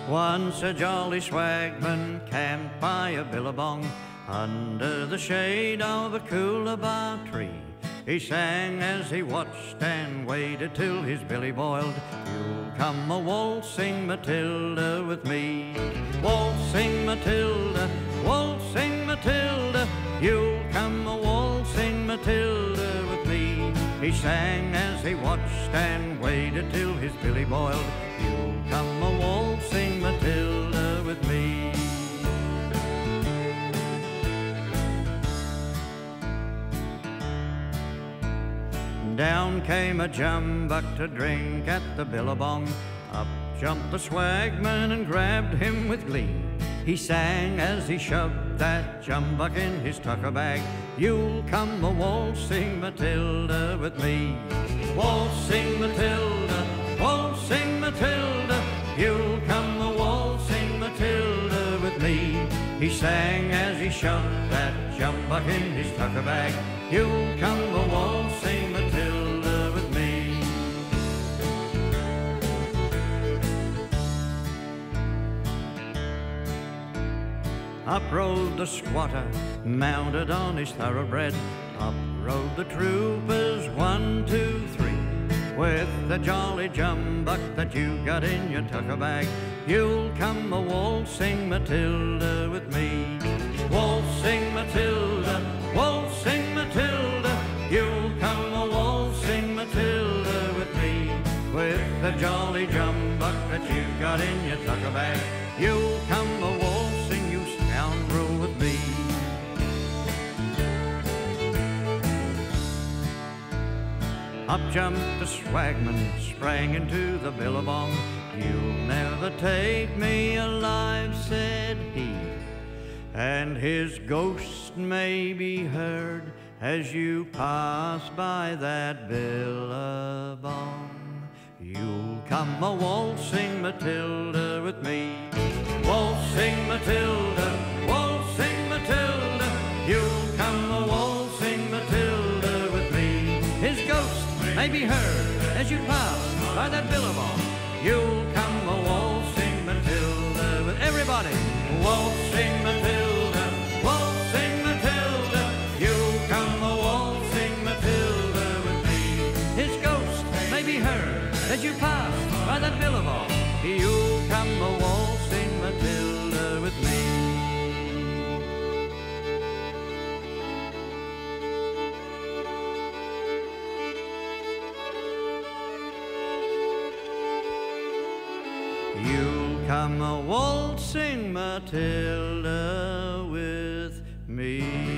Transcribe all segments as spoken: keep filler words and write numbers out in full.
Once a jolly swagman camped by a billabong under the shade of a coolabah tree. He sang as he watched and waited till his billy boiled. You'll come a waltzing Matilda with me. Waltzing Matilda, waltzing Matilda, you'll come a waltzing Matilda with me. He sang as he watched and waited till his billy boiled. You'll come a waltzing Matilda with me. Down came a jumbuck to drink at the billabong. Up jumped the swagman and grabbed him with glee. He sang as he shoved that jumbuck in his tucker bag. You'll come a waltzing Matilda with me. Waltzing Matilda, waltzing Matilda, you'll come a waltzing Matilda with me. He sang as he shoved that jumbuck in his tucker bag. You'll come a waltzing Matilda with me. Up rode the squatter, mounted on his thoroughbred. Up rode the troopers, one, two, three. With the jolly jumbuck that you got in your tucker bag, you'll come a waltzing Matilda with me. Waltzing Matilda, waltzing Matilda, you'll come a waltzing Matilda with me. With the jolly jumbuck that you got in your tucker bag, you'll come a waltzing, you scoundrel, with me. Up jumped the swagman, sprang into the billabong. You'll never take me alive, said he, and his ghost may be heard as you pass by that billabong. You'll come a waltzing Matilda with me. Waltzing Matilda, waltzing Matilda, you'll come a waltzing Matilda with me. His ghost may be heard as you pass by that billabong. You'll come a waltzing Matilda with everybody. Waltzing Matilda, waltzing Matilda, you'll come a waltzing Matilda with me. His ghost may be heard as you pass by that billabong. You'll come a waltzing Matilda with me. You'll come a waltzing Matilda with me.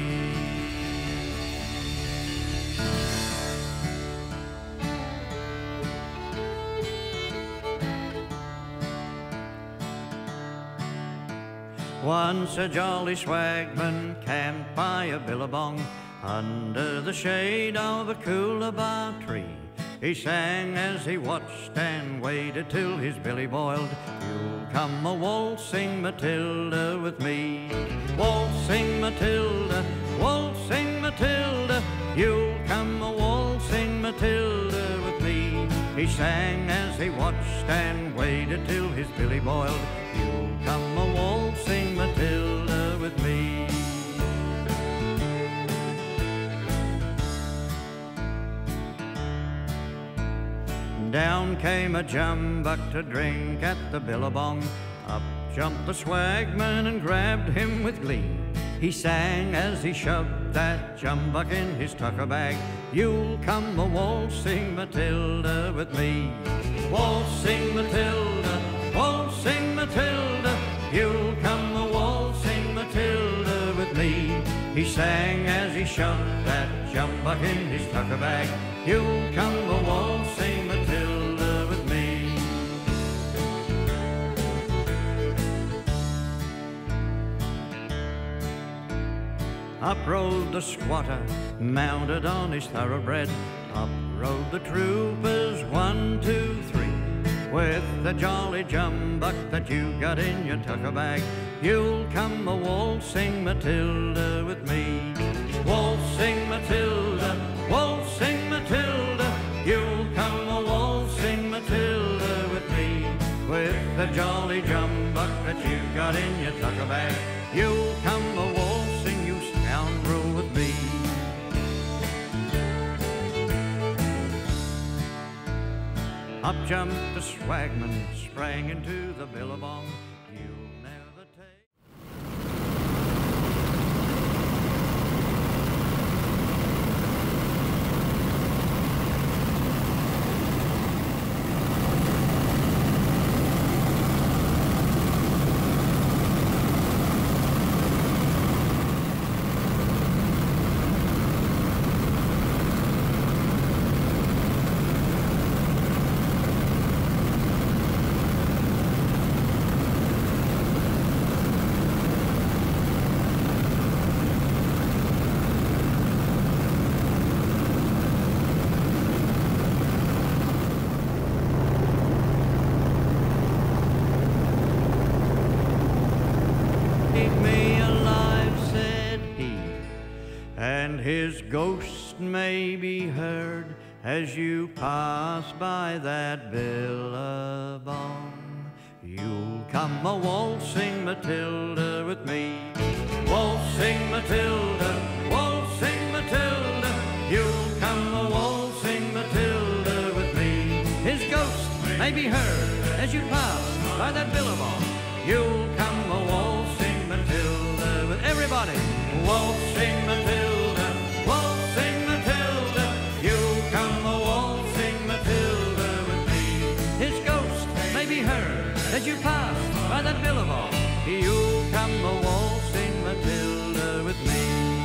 Once a jolly swagman camped by a billabong under the shade of a coolabah tree. He sang as he watched and waited till his billy boiled. You'll come a waltzing Matilda with me. Waltzing Matilda, waltzing Matilda, you'll come a waltzing Matilda with me. He sang as he watched and waited till his billy boiled. You'll come a waltzing Matilda with me. Down came a jumbuck to drink at the billabong. Up jumped the swagman and grabbed him with glee. He sang as he shoved that jumbuck in his tucker bag. You'll come a waltzing Matilda with me. Waltzing Matilda, waltzing Matilda, you'll come a waltzing Matilda with me. He sang as he shoved that jumbuck in his tucker bag. You'll come a waltzing Matilda with me. Up rode the squatter, mounted on his thoroughbred. Up rode the troopers, one, two, three. With the jolly jumbuck that you got in your tucker bag, you'll come a waltzing Matilda with me. Waltzing Matilda, waltzing Matilda, you'll come a waltzing Matilda with me. With the jolly jumbuck that you've got in your tucker bag. You'll come a waltzing, you scoundrel, with me. Up jumped the swagman, sprang into the billabong. You'll never take... And his ghost may be heard as you pass by that billabong. You'll come a waltzing Matilda with me. Waltzing Matilda, waltzing Matilda. You'll come a waltzing Matilda with me. His ghost may be heard as you pass by that billabong. You'll come a waltzing Matilda with everybody. Waltzing Matilda, waltzing Matilda. You'll come a waltzing Matilda with me. His ghost may be heard as you pass by that billabong. You'll come a waltzing Matilda with me.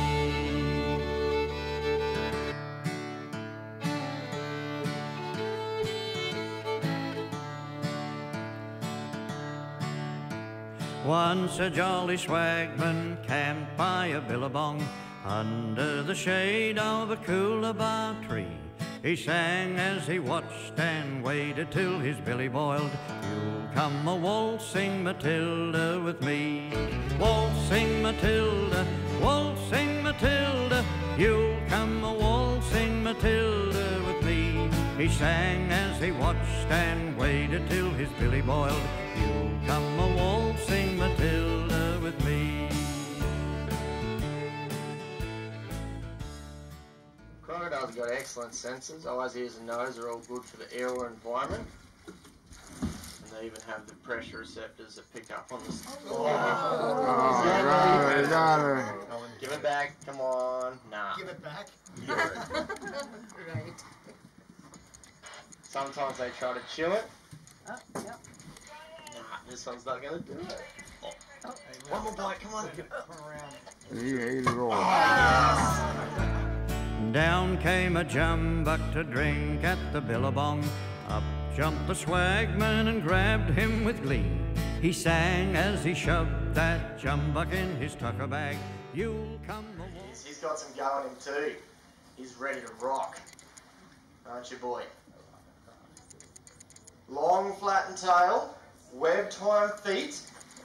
Once a jolly swagman camped by a billabong under the shade of a coolabah tree. He sang as he watched and waited till his billy boiled. You'll come a waltzing Matilda with me. Waltzing Matilda, waltzing Matilda. You'll come a waltzing Matilda with me. He sang as he watched and waited till his billy boiled. You'll come a waltzing Matilda with me. Crocodiles have got excellent senses. Eyes, ears and nose are all good for the air or environment. And they even have the pressure receptors that pick up on the... Oh, oh right, right. Give it back, come on. Nah. Give it back? Right. Sometimes they try to chew it. Oh, yep. Nah, this one's not going to do it. Oh. Oh. One more bite, come on. Turn around. Yeah, he's rolling. Down came a jumbuck to drink at the billabong. Up jumped the swagman and grabbed him with glee. He sang as he shoved that jumbuck in his tucker bag. You'll come a He's, he's got some go in him too. He's ready to rock. Aren't you, boy? Long flattened tail, webbed hind feet.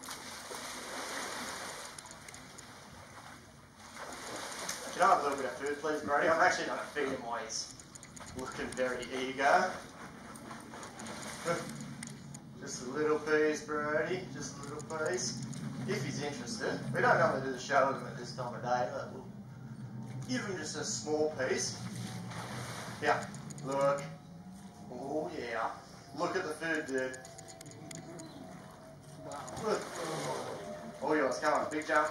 Can I have a little bit of food, please, Brody? I'm actually going to feed him while he's looking very eager. Just a little piece, Brody. Just a little piece. If he's interested. We don't normally do the show with him at this time of day, but we'll give him just a small piece. Yeah, look. Oh, yeah. Look at the food, dude. Look. All yours. Come on, big jump.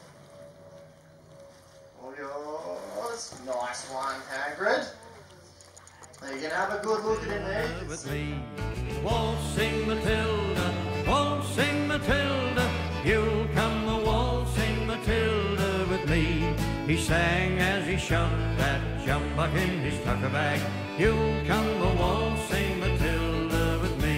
All yours. Nice one, Hagrid. Now you can have a good look at him there. with me. Waltzing Matilda, waltzing Matilda. You'll come a waltzing Matilda with me. He sang as he shoved that jumbuck in his tucker bag. You'll come a waltzing Matilda with me.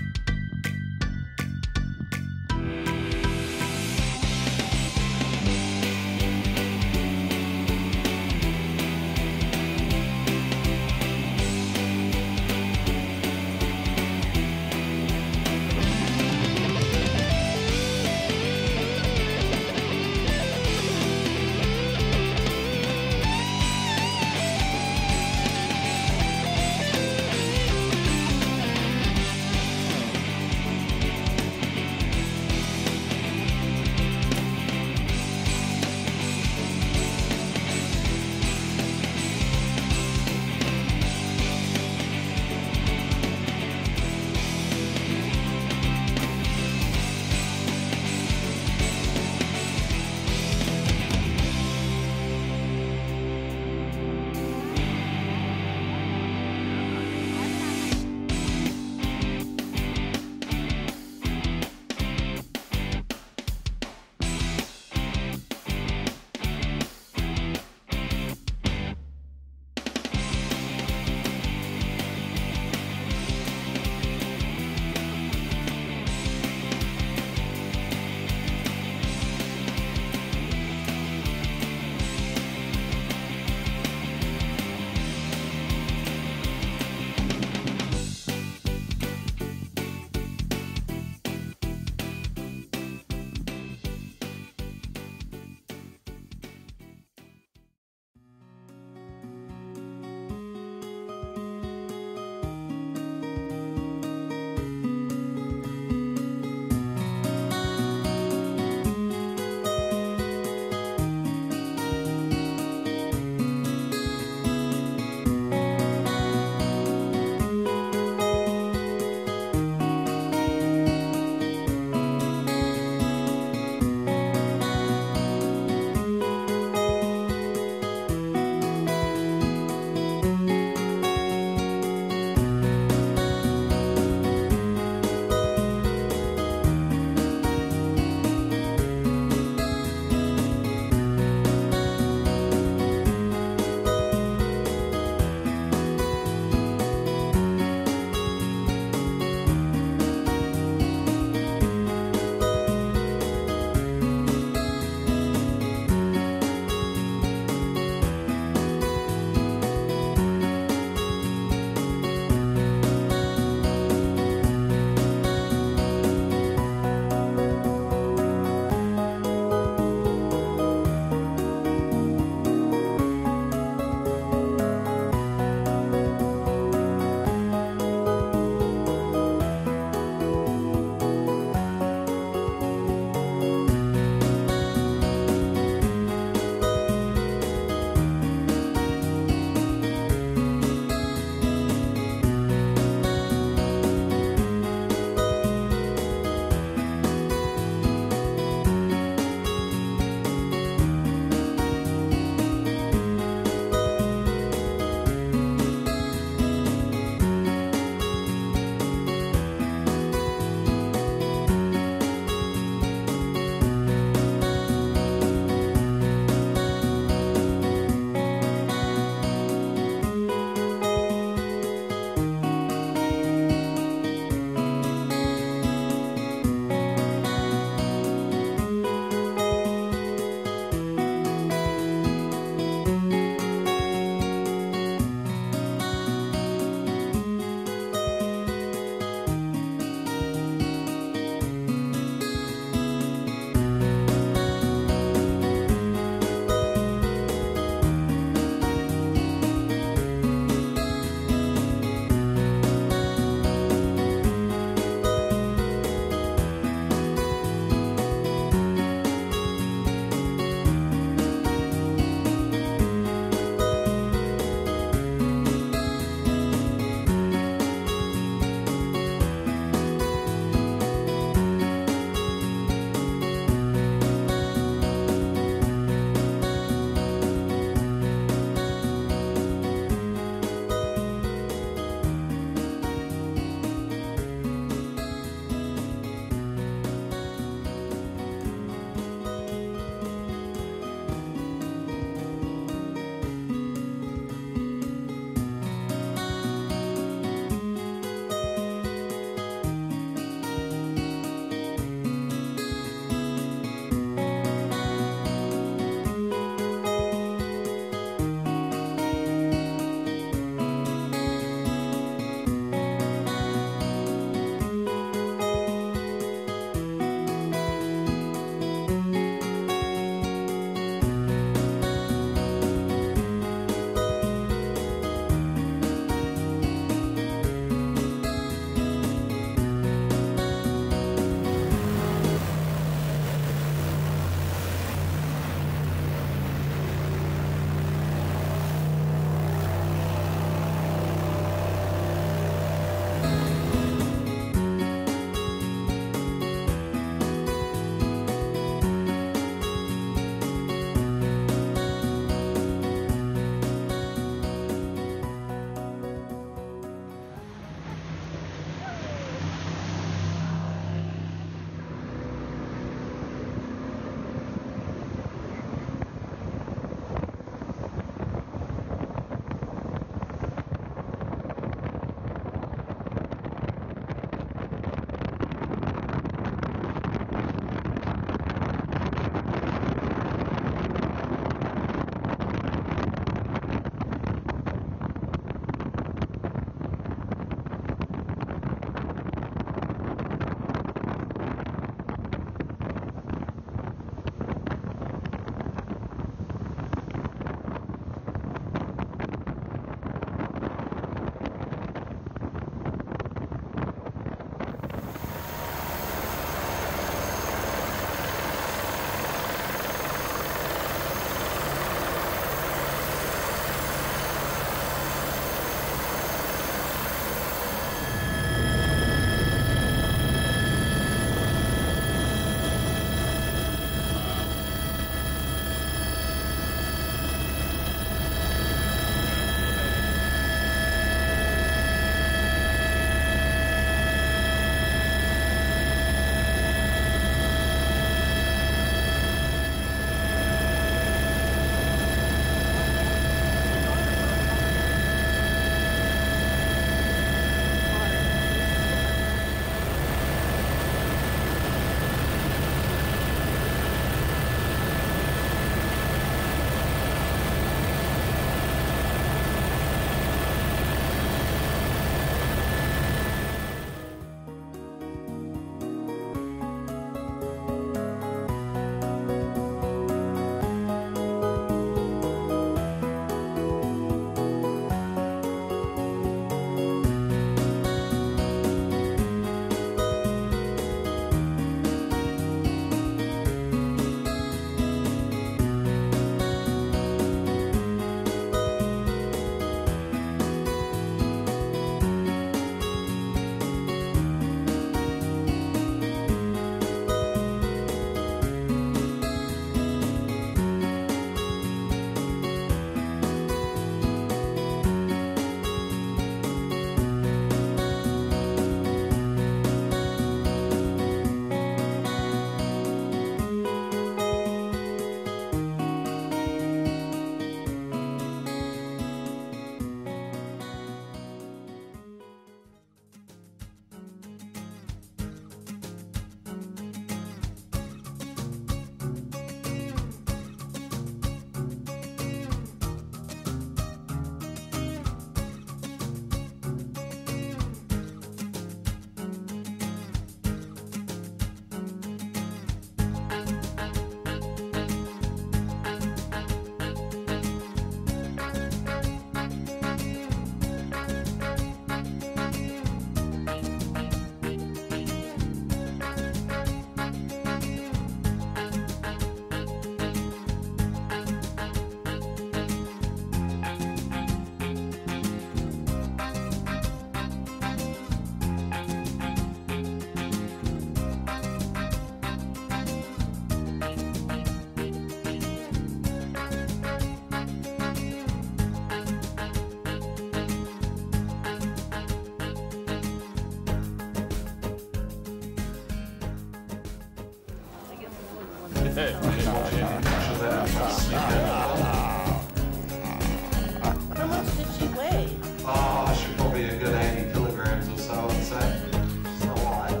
How much did she weigh? Oh, she's probably a good eighty kilograms or so, I'd say. She's not light.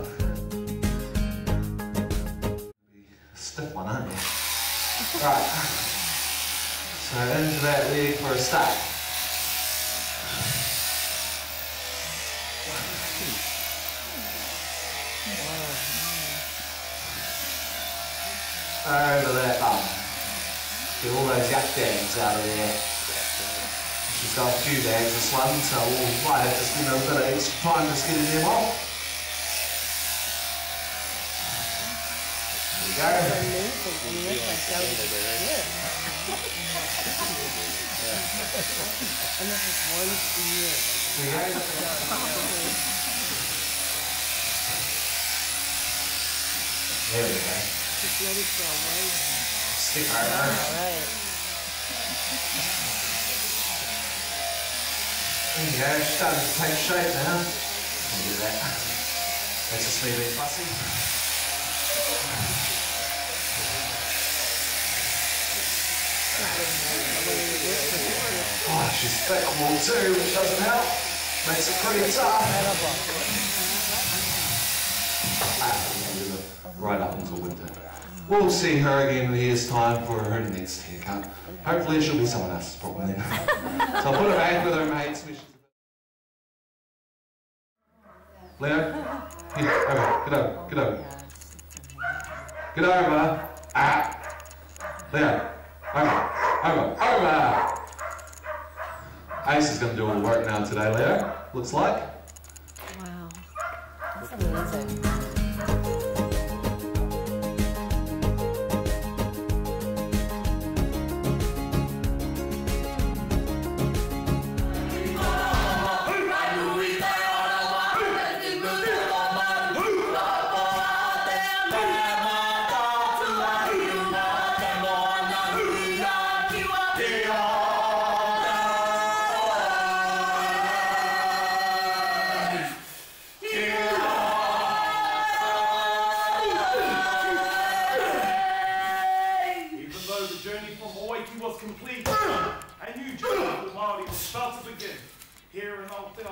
Stiff one, aren't you? Right. So into that leg for a start. Over that bum. Get all those yuck bags out of there. She's got a few bags this one, so we might have to spend a bit of extra time just getting them off. There we go. There we go. She's ready for a weigh. Stick right on. Alright. There you go, she's starting to take shape now. Look at that. That's just me being fussy. Oh, she's thick more too, which doesn't help. Makes it pretty tough. Ah, right up until winter. We'll see her again in a year's time for her next haircut. Hopefully she'll be someone else's problem then. So I'll put her back with her mates. Leo, here, over, get over, get over. Get over. Ah. Leo, over, over, over. Ace is going to do all the work now today, Leo, looks like. Wow. That's amazing. Here in Aotearoa.